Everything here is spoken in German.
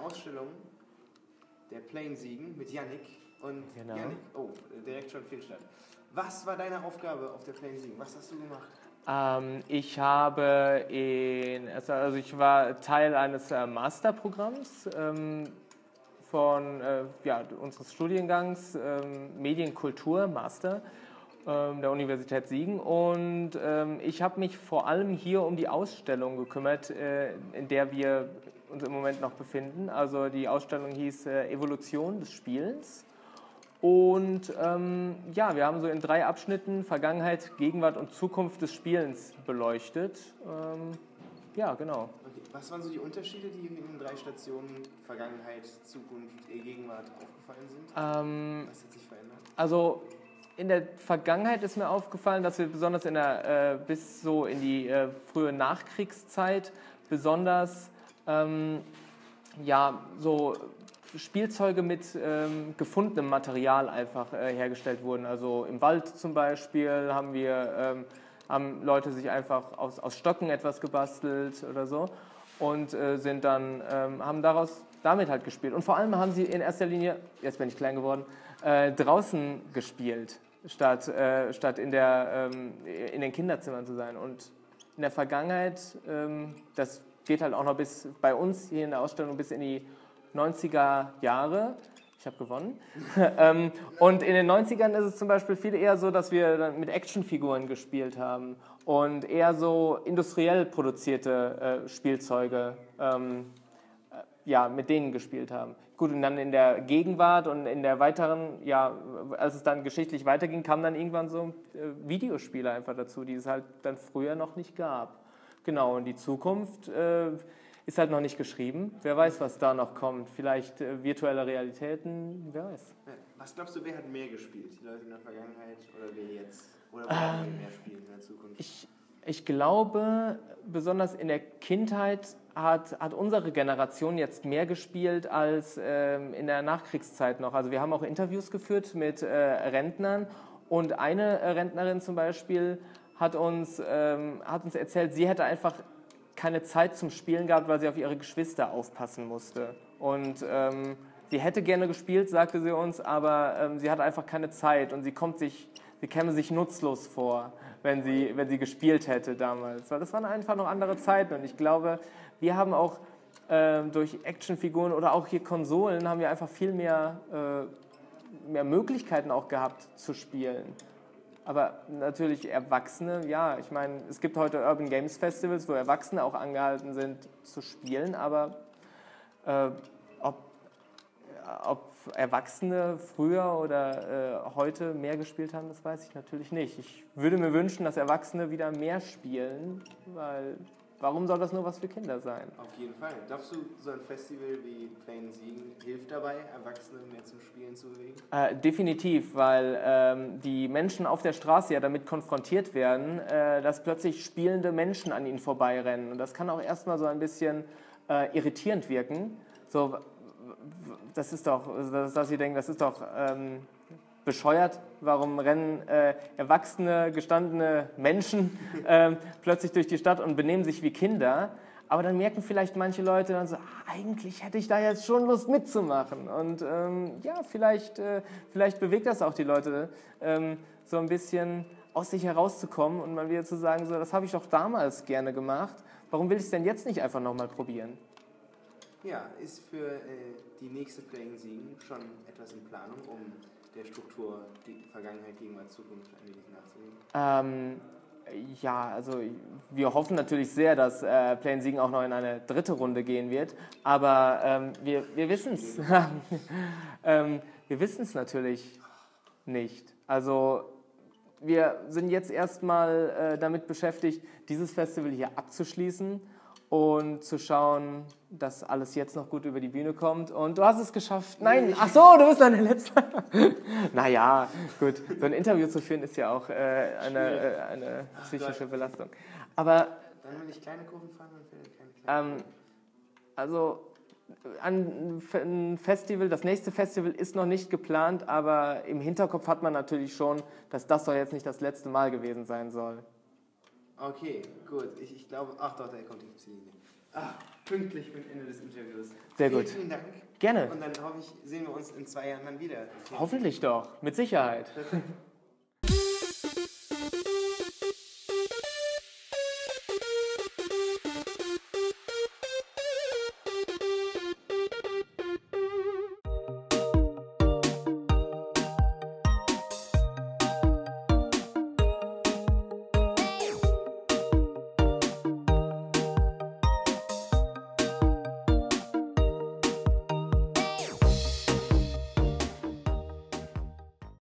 Ausstellung der Plane Siegen mit Yannick. Und genau. Yannick, direkt schon Fehlstart. Was war deine Aufgabe auf der Plane Siegen? Was hast du gemacht? Ich war Teil eines Masterprogramms unseres Studiengangs Medienkultur Master der Universität Siegen, und ich habe mich vor allem hier um die Ausstellung gekümmert, in der wir uns im Moment noch befinden. Also die Ausstellung hieß Evolution des Spielens. Und wir haben so in 3 Abschnitten Vergangenheit, Gegenwart und Zukunft des Spielens beleuchtet. Genau. Okay. Was waren so die Unterschiede, die in den 3 Stationen Vergangenheit, Zukunft, Gegenwart aufgefallen sind? Was hat sich verändert? Also in der Vergangenheit ist mir aufgefallen, dass wir besonders bis so in die frühe Nachkriegszeit besonders so Spielzeuge mit gefundenem Material einfach hergestellt wurden. Also im Wald zum Beispiel haben Leute sich einfach aus Stöcken etwas gebastelt oder so und haben damit halt gespielt. Und vor allem haben sie in erster Linie, jetzt bin ich klein geworden, draußen gespielt, statt in den Kinderzimmern zu sein. Und in der Vergangenheit, das geht halt auch noch bis bei uns hier in der Ausstellung bis in die 90er Jahre. Ich habe gewonnen. Und in den 90ern ist es zum Beispiel viel eher so, dass wir dann mit Actionfiguren gespielt haben und eher so industriell produzierte Spielzeuge mit denen gespielt haben. Gut, und dann in der Gegenwart und in der weiteren, als es dann geschichtlich weiterging, kamen dann irgendwann so Videospiele einfach dazu, die es halt dann früher noch nicht gab. Genau, und die Zukunft ist halt noch nicht geschrieben. Wer weiß, was da noch kommt. Vielleicht virtuelle Realitäten, wer weiß. Was glaubst du, wer hat mehr gespielt? Die Leute in der Vergangenheit oder wer jetzt? Oder wer mehr spielt in der Zukunft? Ich glaube, besonders in der Kindheit hat unsere Generation jetzt mehr gespielt als in der Nachkriegszeit noch. Also wir haben auch Interviews geführt mit Rentnern, und eine Rentnerin zum Beispiel hat uns erzählt, sie hätte einfach keine Zeit zum Spielen gehabt, weil sie auf ihre Geschwister aufpassen musste. Und sie hätte gerne gespielt, sagte sie uns, aber sie hatte einfach keine Zeit und sie käme sich nutzlos vor, wenn sie gespielt hätte damals. Weil das waren einfach noch andere Zeiten, und ich glaube, wir haben auch durch Actionfiguren oder auch hier Konsolen haben wir einfach viel mehr Möglichkeiten auch gehabt zu spielen. Aber natürlich Erwachsene, ich meine, es gibt heute Urban Games Festivals, wo Erwachsene auch angehalten sind zu spielen, aber ob Erwachsene früher oder heute mehr gespielt haben, das weiß ich natürlich nicht. Ich würde mir wünschen, dass Erwachsene wieder mehr spielen, weil warum soll das nur was für Kinder sein? Auf jeden Fall. Glaubst du, so ein Festival wie Plane Siegen hilft dabei, Erwachsene mehr zum Spielen zu bewegen? Definitiv, weil die Menschen auf der Straße ja damit konfrontiert werden, dass plötzlich spielende Menschen an ihnen vorbeirennen. Und das kann auch erstmal so ein bisschen irritierend wirken. So, dass sie denken, das ist doch bescheuert, warum rennen erwachsene, gestandene Menschen plötzlich durch die Stadt und benehmen sich wie Kinder. Aber dann merken vielleicht manche Leute dann so, eigentlich hätte ich da jetzt schon Lust mitzumachen. Und vielleicht bewegt das auch die Leute, so ein bisschen aus sich herauszukommen und mal wieder zu sagen, so, das habe ich doch damals gerne gemacht. Warum will ich es denn jetzt nicht einfach nochmal probieren? Ja, ist für die nächste Plane Siegen schon etwas in Planung, um der Struktur die Vergangenheit, Gegenwart, Zukunft ein wenig nachzugehen? Also wir hoffen natürlich sehr, dass Plane Siegen auch noch in eine 3. Runde gehen wird, aber wir wissen es. Wir wissen es natürlich nicht. Also wir sind jetzt erstmal damit beschäftigt, dieses Festival hier abzuschließen und zu schauen, dass alles jetzt noch gut über die Bühne kommt. Und du hast es geschafft. Nein, ach so, du bist dann der Letzte. Naja, gut. So ein Interview zu führen ist ja auch eine psychische Belastung. Aber dann will ich kleine Kurven fahren und keine kleinen. Also ein Festival, das nächste Festival ist noch nicht geplant, aber im Hinterkopf hat man natürlich schon, dass das doch jetzt nicht das letzte Mal gewesen sein soll. Okay, gut. Ich glaube, ach doch, da kommt die Ziele. Pünktlich mit Ende des Interviews. Sehr gut. Vielen Dank. Gerne. Und dann hoffe ich, sehen wir uns in 2 Jahren dann wieder. Hoffentlich doch, mit Sicherheit. Perfekt.